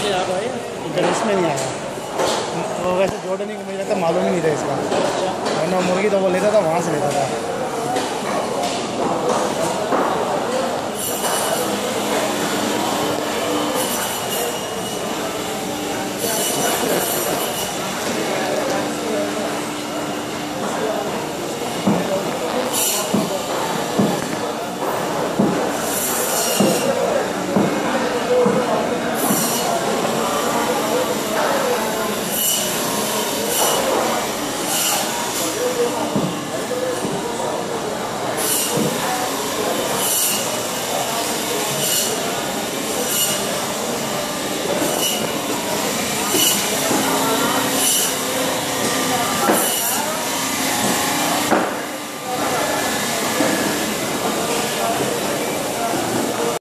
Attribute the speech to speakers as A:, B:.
A: से आप आए?
B: इसमें नहीं आया। तो वैसे जॉर्डनी को मुझे लगता मालूम नहीं था इसका, वरना मुर्गी तो वो लेता था वहाँ से लेता था।